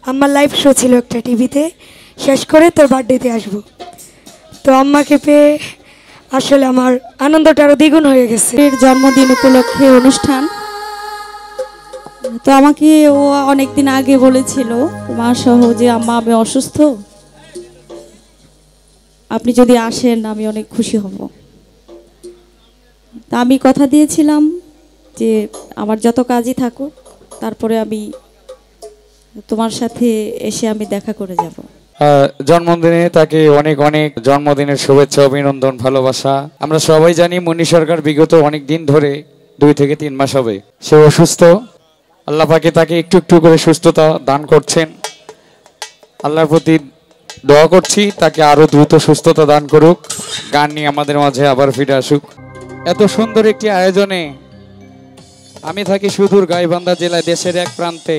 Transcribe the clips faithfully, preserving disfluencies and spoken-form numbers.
আম্মার live show ছিল একটা টিভিতে, শেষ করে তোর বার্থডেতে আসবো। তো আম্মাকে পেয়ে আসলে আমার আনন্দটা আরও দ্বিগুণ হয়ে গেছে। জন্মদিন উপলক্ষে অনুষ্ঠান, তো আমাকে ও অনেকদিন আগে বলেছিল মা সহ যে আম্মা আমি অসুস্থ, আপনি যদি আসেন আমি অনেক খুশি হব। তা আমি কথা দিয়েছিলাম যে আমার যত কাজই থাকুক তারপরে আমি তোমার সাথে এসে আমি দেখা করে যাব। জন্মদিনে তাকে অনেক অনেক জন্মদিনের শুভেচ্ছা, অভিনন্দন, ভালোবাসা। আমরা সবাই জানি মুন্নি সরকার বিগত অনেক দিন ধরে দুই থেকে তিন মাস হবে সে অসুস্থ। আল্লাহ পাকে তাকে একটু একটু করে সুস্থতা দান করছেন। আল্লাহর প্রতি দোয়া করছি তাকে আরো দ্রুত সুস্থতা দান করুক, গান নিয়ে আমাদের মাঝে আবার ফিরে আসুক। এত সুন্দর একটি আয়োজনে আমি থাকি সুদূর গাইবান্ধা জেলায়, দেশের এক প্রান্তে।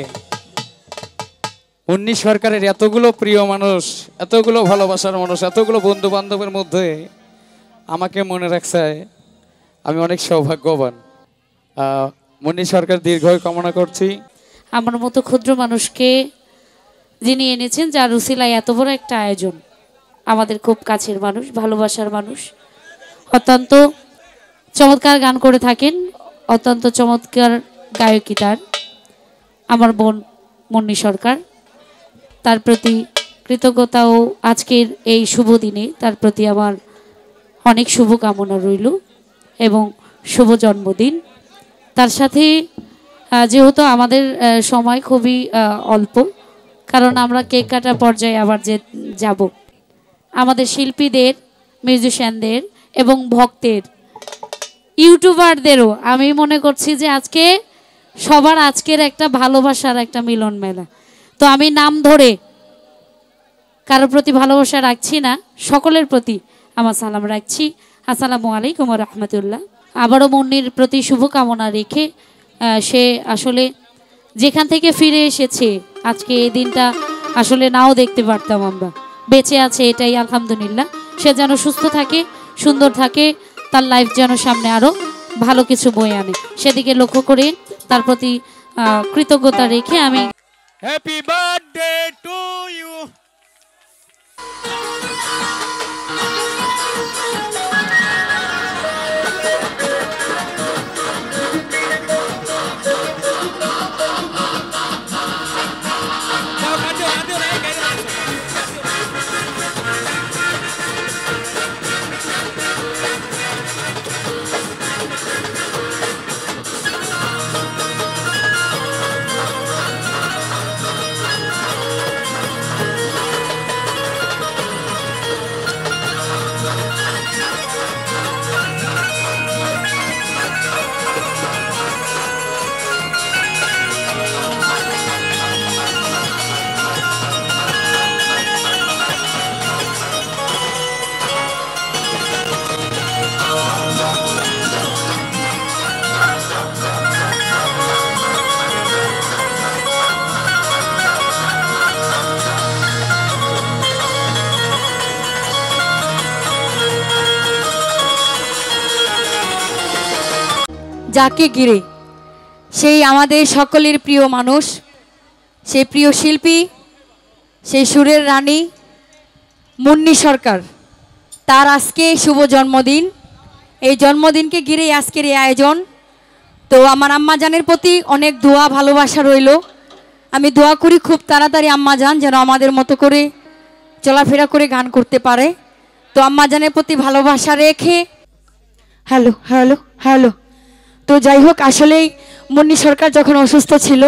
মুন্নি সরকারের এতগুলো প্রিয় মানুষ, এতগুলো ভালোবাসার মানুষ, এতগুলো বন্ধু বান্ধবের মধ্যে আমাকে মনে রাখছে, আমি অনেক সৌভাগ্যবান। মুন্নি সরকার দীর্ঘায়ু কামনা করছি। আমার মতো ক্ষুদ্র মানুষকে যিনি এনেছেন, যার উসিলায় এত বড় একটা আয়োজন, আমাদের খুব কাছের মানুষ, ভালোবাসার মানুষ, অত্যন্ত চমৎকার গান করে থাকেন, অত্যন্ত চমৎকার গায়কী তার, আমার বোন মুন্নি সরকার। তার প্রতি কৃতজ্ঞতা ও আজকের এই শুভ দিনে তার প্রতি আমার অনেক শুভ কামনা রইল এবং শুভ জন্মদিন। তার সাথে যেহেতু আমাদের সময় খুবই অল্প, কারণ আমরা কেক কাটার পর্যায়ে আবার যে যাব, আমাদের শিল্পীদের, মিউজিশিয়ানদের এবং ভক্তের, ইউটিউবারদেরও আমি মনে করছি যে আজকে সবার আজকের একটা ভালোবাসার একটা মিলন মেলা। তো আমি নাম ধরে কারোর প্রতি ভালোবাসা রাখছি না, সকলের প্রতি আমার সালাম রাখছি। আসসালামু আলাইকুম ওয়া রাহমাতুল্লাহ। আবারও মুন্নির প্রতি শুভকামনা রেখে, সে আসলে যেখান থেকে ফিরে এসেছে, আজকে এই দিনটা আসলে নাও দেখতে পারতাম আমরা, বেঁচে আছে এটাই আলহামদুলিল্লাহ। সে যেন সুস্থ থাকে, সুন্দর থাকে, তার লাইফ যেন সামনে আরও ভালো কিছু বয়ে আনে, সেদিকে লক্ষ্য করে তার প্রতি কৃতজ্ঞতা রেখে আমি হ্যাপি বার্থডে টু ইউ। যাকে ঘিরে সেই আমাদের সকলের প্রিয় মানুষ, সেই প্রিয় শিল্পী, সেই সুরের রানী মুন্নি সরকার, তার আজকে শুভ জন্মদিন। এই জন্মদিনকে ঘিরেই আজকের এই আয়োজন। তো আমার আম্মাজানের প্রতি অনেক দোয়া ভালোবাসা রইল। আমি দোয়া করি খুব তাড়াতাড়ি আম্মাজান যেন আমাদের মতো করে চলাফেরা করে গান করতে পারে। তো আম্মাজানের প্রতি ভালোবাসা রেখে, হ্যালো হ্যালো হ্যালো তো যাই হোক, আসলেই মুন্নি সরকার যখন অসুস্থ ছিল,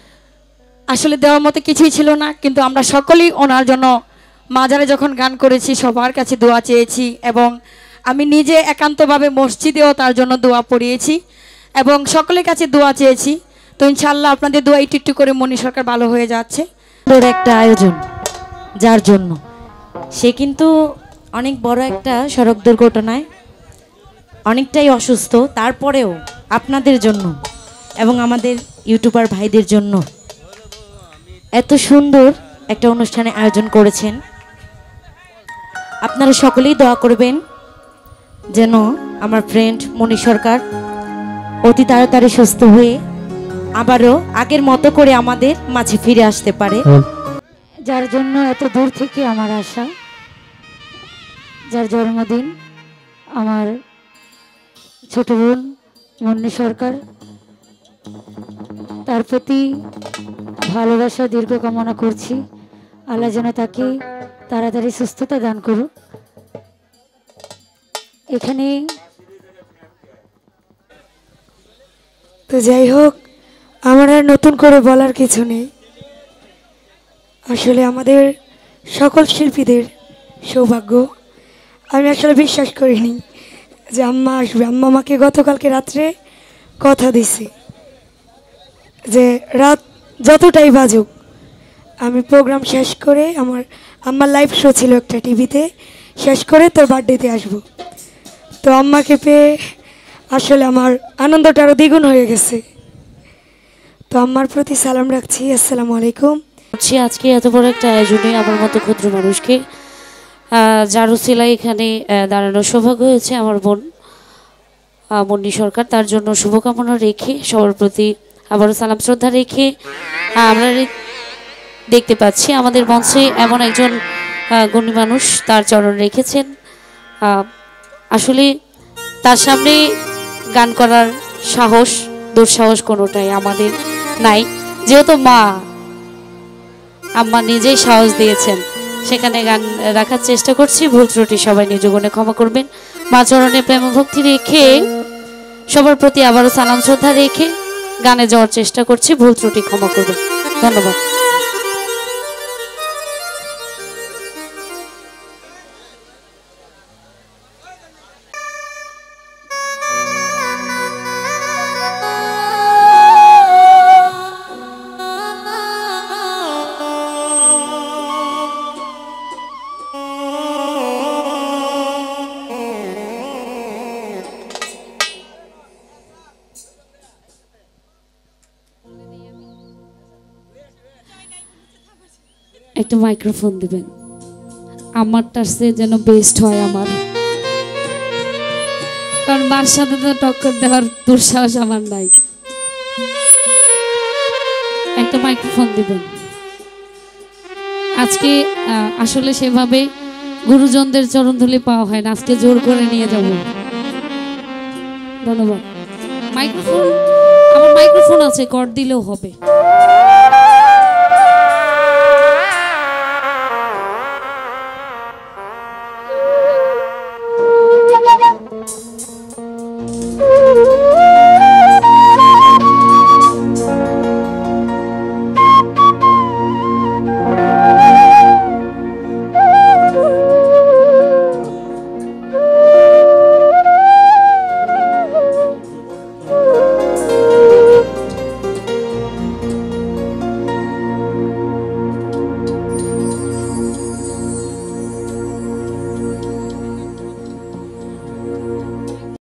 আসলে দেওয়ার মতো কিছুই ছিল না, কিন্তু আমরা সকলেই ওনার জন্য মাজারে যখন গান করেছি সবার কাছে দোয়া চেয়েছি, এবং আমি নিজে একান্তভাবে মসজিদেও তার জন্য দোয়া পড়িয়েছি এবং সকলের কাছে দোয়া চেয়েছি। তো ইনশাআল্লাহ আপনাদের দোয়া একটু একটু করে মুন্নি সরকার ভালো হয়ে যাচ্ছে। বড় একটা আয়োজন, যার জন্য সে কিন্তু অনেক বড় একটা সড়ক দুর্ঘটনায় অনেকটাই অসুস্থ, তারপরেও আপনাদের জন্য এবং আমাদের ইউটিউবার ভাইদের জন্য এত সুন্দর একটা অনুষ্ঠানে আয়োজন করেছেন। আপনারা সকলেই দোয়া করবেন যেন আমার ফ্রেন্ড মুন্নি সরকার অতি তাড়াতাড়ি সুস্থ হয়ে আবারও আগের মতো করে আমাদের মাঝে ফিরে আসতে পারে। যার জন্য এত দূর থেকে আমার আসা, যার জন্মদিন আমার ছোট বোন মুন্নি সরকার, তার প্রতি ভালোবাসা দীর্ঘ কামনা করছি। আল্লাহ যেন তাকে তাড়াতাড়ি সুস্থতা দান করুক। এখানে তো যাই হোক, আমার আর নতুন করে বলার কিছু নেই। আসলে আমাদের সকল শিল্পীদের সৌভাগ্য। আমি আসলে বিশ্বাস করিনি যে আম্মা আসবে। আম্মা আমাকে গতকালকে রাত্রে কথা দিছে যে রাত যতটাই বাজুক আমি প্রোগ্রাম শেষ করে, আমার আম্মার লাইভ শো ছিল একটা টিভিতে, শেষ করে তোর বার্থডেতে আসবো। তো আম্মাকে পেয়ে আসলে আমার আনন্দটা আরও দ্বিগুণ হয়ে গেছে। তো আম্মার প্রতি সালাম রাখছি। আসসালামু আলাইকুম। হচ্ছে আজকে এত বড় একটা আয়োজনে আমার মতো ক্ষুদ্র মানুষকে যার উসিলায় এখানে দাঁড়ানোর সৌভাগ্য হয়েছে আমার বোন মুন্নি সরকার, তার জন্য শুভকামনা রেখে সবার প্রতি আবারও সালাম শ্রদ্ধা রেখে আমরা দেখতে পাচ্ছি আমাদের মঞ্চে এমন একজন গুণী মানুষ তার চরণ রেখেছেন। আসলে তার সামনে গান করার সাহস দুঃসাহস কোনোটাই আমাদের নাই, যেহেতু মা আম্মা নিজেই সাহস দিয়েছেন, সেখানে গান রাখার চেষ্টা করছি। ভুল ত্রুটি সবাই নিজ গুণে ক্ষমা করবেন। মা চরণে প্রেম ভক্তি রেখে সবার প্রতি আবারও সালাম শ্রদ্ধা রেখে গানে যাওয়ার চেষ্টা করছি। ভুল ত্রুটি ক্ষমা করবেন। ধন্যবাদ। একটা মাইক্রোফোন দিবেন, আমারটার সে যেন বেস্ট হয় আমার, কারণ মার সাথে তো টক্কর দেওয়ার দুঃসাহস আমার নাই। একটা মাইক্রোফোন দিবেন। আজকে আসলে সেভাবে গুরুজনদের চরণধুলি পাওয়া হয় না, আজকে জোর করে নিয়ে যাব। ধন্যবাদ। মাইক্রোফোন, আমার মাইক্রোফোন আছে, কর দিলেও হবে।